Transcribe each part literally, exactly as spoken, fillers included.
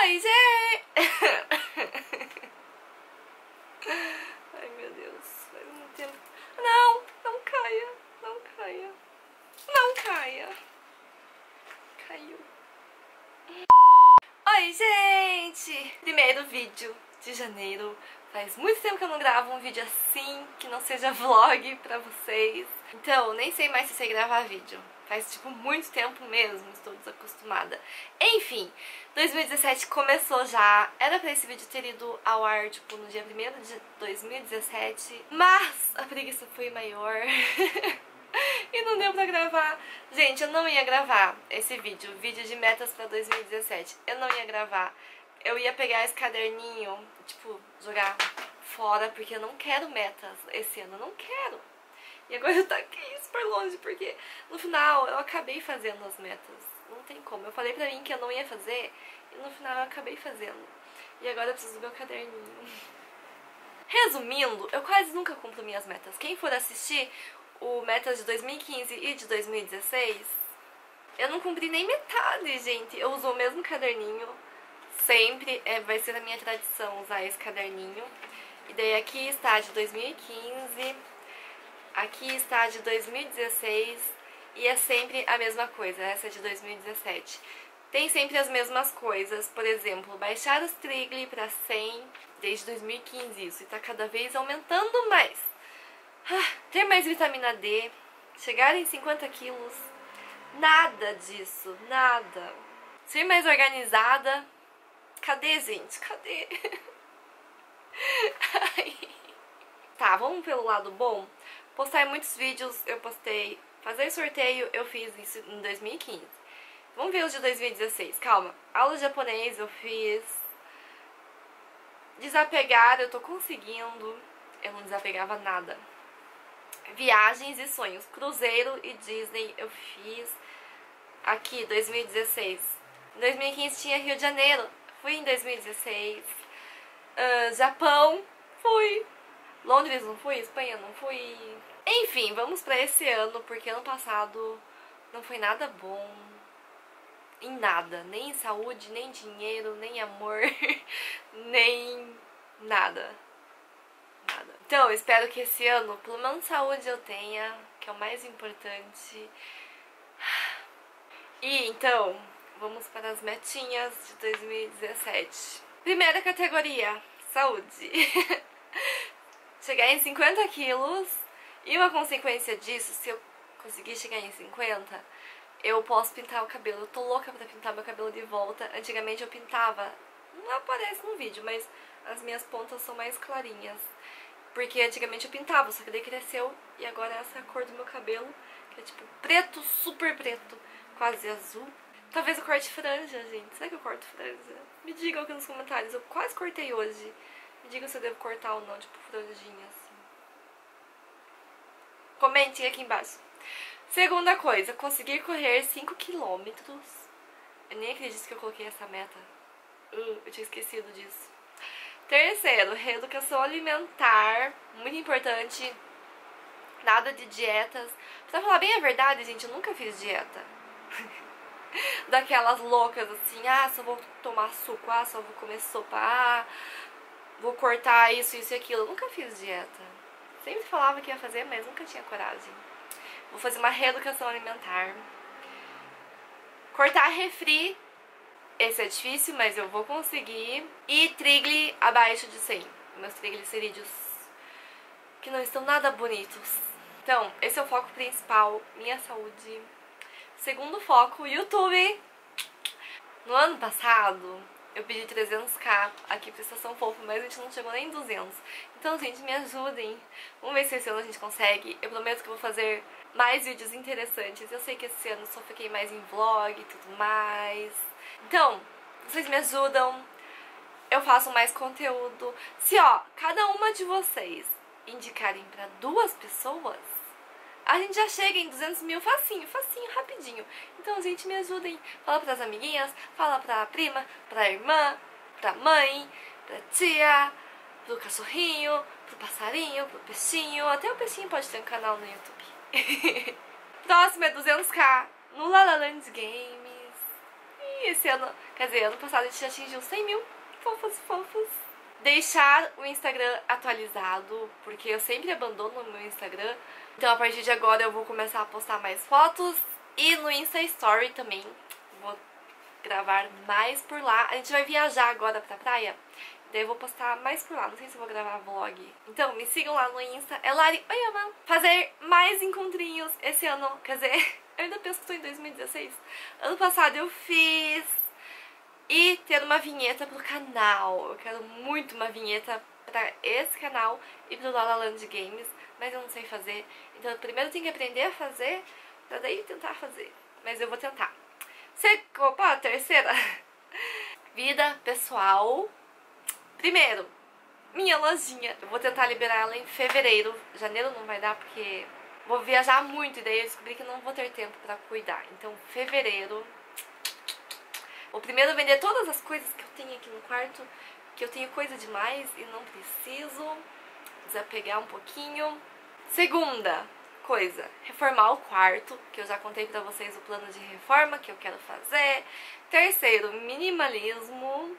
Oi, gente! Ai, meu Deus, faz muito tempo. Não, não caia, não caia. Não caia. Caiu. Oi, gente! Primeiro vídeo de janeiro. Faz muito tempo que eu não gravo um vídeo assim, que não seja vlog pra vocês. Então, nem sei mais se sei gravar vídeo. Faz, tipo, muito tempo mesmo, estou desacostumada. Enfim, dois mil e dezessete começou já. Era pra esse vídeo ter ido ao ar, tipo, no dia primeiro de dois mil e dezessete. Mas a preguiça foi maior. E não deu pra gravar. Gente, eu não ia gravar esse vídeo, vídeo de metas pra dois mil e dezessete. Eu não ia gravar. Eu ia pegar esse caderninho, tipo, jogar fora, porque eu não quero metas esse ano, eu não quero. E agora eu tô aqui super longe, porque no final eu acabei fazendo as metas. Não tem como. Eu falei pra mim que eu não ia fazer, e no final eu acabei fazendo. E agora eu preciso do meu caderninho. Resumindo, eu quase nunca cumpro minhas metas. Quem for assistir o metas de dois mil e quinze e de dois mil e dezesseis, eu não cumpri nem metade, gente. Eu uso o mesmo caderninho. Sempre é, vai ser a minha tradição usar esse caderninho. E daí aqui está de dois mil e quinze, aqui está de dois mil e dezesseis e é sempre a mesma coisa, essa é de dois mil e dezessete. Tem sempre as mesmas coisas, por exemplo, baixar os Trigly para cem desde dois mil e quinze, isso, e tá cada vez aumentando mais. Ah, ter mais vitamina D, chegar em cinquenta quilos, nada disso, nada. Ser mais organizada. Cadê, gente? Cadê? Ai. Tá, vamos pelo lado bom. Postar muitos vídeos, eu postei. Fazer sorteio, eu fiz isso em dois mil e quinze. Vamos ver os de dois mil e dezesseis, calma. Aula de japonês eu fiz. Desapegar, eu tô conseguindo. Eu não desapegava nada. Viagens e sonhos. Cruzeiro e Disney eu fiz. Aqui, dois mil e dezesseis. Em dois mil e quinze tinha Rio de Janeiro. Fui em dois mil e dezesseis. Uh, Japão, fui. Londres não fui, Espanha não fui. Enfim, vamos pra esse ano, porque ano passado não foi nada bom. Em nada. Nem em saúde, nem dinheiro, nem amor, nem nada. Nada. Então, eu espero que esse ano, pelo menos saúde eu tenha, que é o mais importante. E então, vamos para as metinhas de dois mil e dezessete. Primeira categoria, saúde. Chegar em cinquenta quilos. E uma consequência disso, se eu conseguir chegar em cinquenta, eu posso pintar o cabelo. Eu tô louca pra pintar meu cabelo de volta. Antigamente eu pintava, não aparece no vídeo, mas as minhas pontas são mais clarinhas. Porque antigamente eu pintava, só que daí cresceu e agora essa é a cor do meu cabelo, que é tipo preto, super preto, quase azul. Talvez eu corte franja, gente. Será que eu corto franja? Me digam aqui nos comentários. Eu quase cortei hoje. Me digam se eu devo cortar ou não, tipo franjinha assim. Comentem aqui embaixo. Segunda coisa, conseguir correr cinco quilômetros. Eu nem acredito que eu coloquei essa meta. Uh, eu tinha esquecido disso. Terceiro, reeducação alimentar. Muito importante. Nada de dietas. Pra falar bem a verdade, gente, eu nunca fiz dieta. Daquelas loucas assim, ah, só vou tomar suco, ah, só vou comer sopa, ah, vou cortar isso, isso e aquilo. Eu nunca fiz dieta. Sempre falava que ia fazer, mas nunca tinha coragem. Vou fazer uma reeducação alimentar. Cortar refri. Esse é difícil, mas eu vou conseguir. E Trigly abaixo de cem. Meus triglicerídeos que não estão nada bonitos. Então, esse é o foco principal, minha saúde. Segundo foco, YouTube. No ano passado, eu pedi trezentos k aqui pra Estação Fofa, mas a gente não chegou nem em duzentos. Então, gente, me ajudem. Vamos ver se esse ano a gente consegue. Eu prometo que eu vou fazer mais vídeos interessantes. Eu sei que esse ano só fiquei mais em vlog e tudo mais. Então, vocês me ajudam. Eu faço mais conteúdo. Se, ó, cada uma de vocês indicarem pra duas pessoas, a gente já chega em duzentos mil facinho, facinho, rapidinho. Então, gente, me ajudem. Fala pras amiguinhas, fala pra prima, pra irmã, pra mãe, pra tia, pro cachorrinho, pro passarinho, pro peixinho. Até o peixinho pode ter um canal no YouTube. Próximo é duzentos k no La La Land Games. esse ano, quer dizer, ano passado a gente já atingiu cem mil. Fofos, fofos. Deixar o Instagram atualizado, porque eu sempre abandono o meu Instagram. Então a partir de agora eu vou começar a postar mais fotos. E no Insta Story também vou gravar mais por lá. A gente vai viajar agora pra praia, daí eu vou postar mais por lá. Não sei se eu vou gravar vlog. Então me sigam lá no Insta, é Lari Oyama. Fazer mais encontrinhos esse ano, quer dizer, eu ainda penso que tô em dois mil e dezesseis. Ano passado eu fiz. E ter uma vinheta pro canal. Eu quero muito uma vinheta pra esse canal e pro Lala Land Games, mas eu não sei fazer. Então eu primeiro tenho que aprender a fazer, pra daí tentar fazer. Mas eu vou tentar. Se... Opa, terceira. Vida pessoal. Primeiro, minha lojinha. Eu vou tentar liberar ela em fevereiro. Janeiro não vai dar porque vou viajar muito e daí eu descobri que não vou ter tempo pra cuidar. Então fevereiro... Vou primeiro vender todas as coisas que eu tenho aqui no quarto, que eu tenho coisa demais e não preciso. Desapegar um pouquinho. Segunda coisa, reformar o quarto, que eu já contei pra vocês o plano de reforma que eu quero fazer. Terceiro, minimalismo.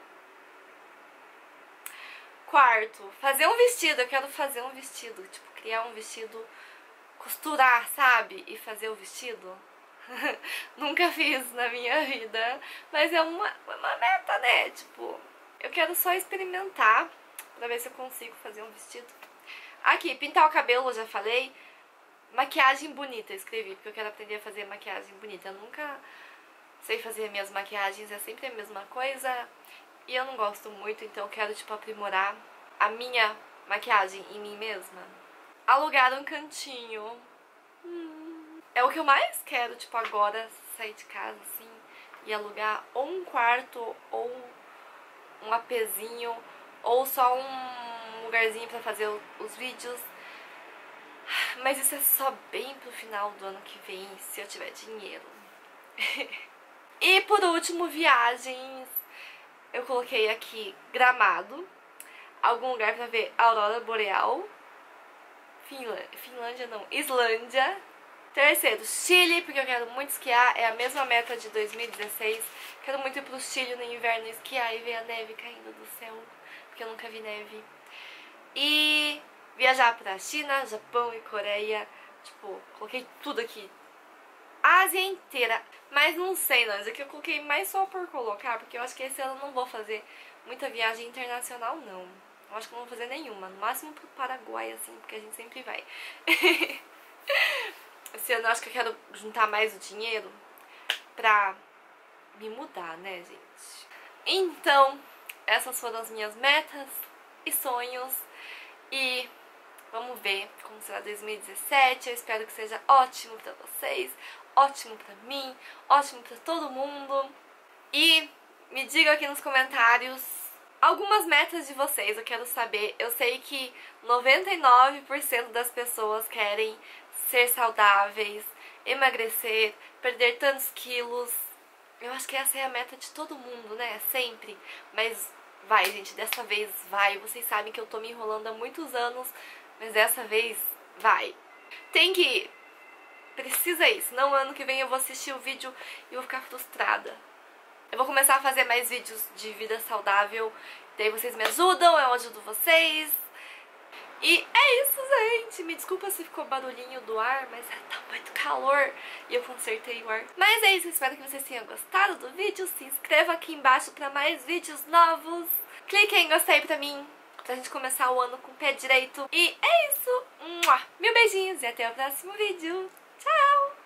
Quarto, fazer um vestido. Eu quero fazer um vestido, tipo, criar um vestido, costurar, sabe? E fazer o vestido. Nunca fiz na minha vida, mas é uma, uma meta, né? Tipo, eu quero só experimentar pra ver se eu consigo fazer um vestido. Aqui, pintar o cabelo, eu já falei. Maquiagem bonita, eu escrevi, porque eu quero aprender a fazer maquiagem bonita. Eu nunca sei fazer minhas maquiagens, é sempre a mesma coisa. E eu não gosto muito, então eu quero, tipo, aprimorar a minha maquiagem em mim mesma. Alugar um cantinho. Hum. É o que eu mais quero, tipo, agora, sair de casa, assim, e alugar ou um quarto, ou um apezinho, ou só um lugarzinho pra fazer os vídeos. Mas isso é só bem pro final do ano que vem, se eu tiver dinheiro. E por último, viagens. Eu coloquei aqui Gramado, algum lugar pra ver a aurora boreal. Finlândia, Finlândia não, Islândia. Terceiro, Chile, porque eu quero muito esquiar, é a mesma meta de dois mil e dezesseis. Quero muito ir pro Chile no inverno esquiar e ver a neve caindo do céu, porque eu nunca vi neve. E viajar pra China, Japão e Coreia. Tipo, coloquei tudo aqui. Ásia inteira. Mas não sei, não, isso aqui eu coloquei mais só por colocar, porque eu acho que esse ano eu não vou fazer muita viagem internacional, não. Eu acho que eu não vou fazer nenhuma, no máximo pro Paraguai, assim, porque a gente sempre vai. Esse ano eu acho que eu quero juntar mais o dinheiro pra me mudar, né, gente? Então, essas foram as minhas metas e sonhos. E vamos ver como será dois mil e dezessete. Eu espero que seja ótimo pra vocês, ótimo pra mim, ótimo pra todo mundo. E me digam aqui nos comentários algumas metas de vocês, eu quero saber. Eu sei que noventa e nove por cento das pessoas querem ser saudáveis, emagrecer, perder tantos quilos. Eu acho que essa é a meta de todo mundo, né? Sempre. Mas vai, gente, dessa vez vai. Vocês sabem que eu tô me enrolando há muitos anos, mas dessa vez vai. Tem que ir. Precisa ir, senão ano que vem eu vou assistir o vídeo e vou ficar frustrada. Eu vou começar a fazer mais vídeos de vida saudável, daí vocês me ajudam, eu ajudo vocês. E é isso, gente. Me desculpa se ficou barulhinho do ar, mas tá muito calor e eu consertei o ar. Mas é isso, espero que vocês tenham gostado do vídeo. Se inscreva aqui embaixo pra mais vídeos novos. Clique em gostei pra mim, pra gente começar o ano com o pé direito. E é isso. Mil beijinhos e até o próximo vídeo. Tchau!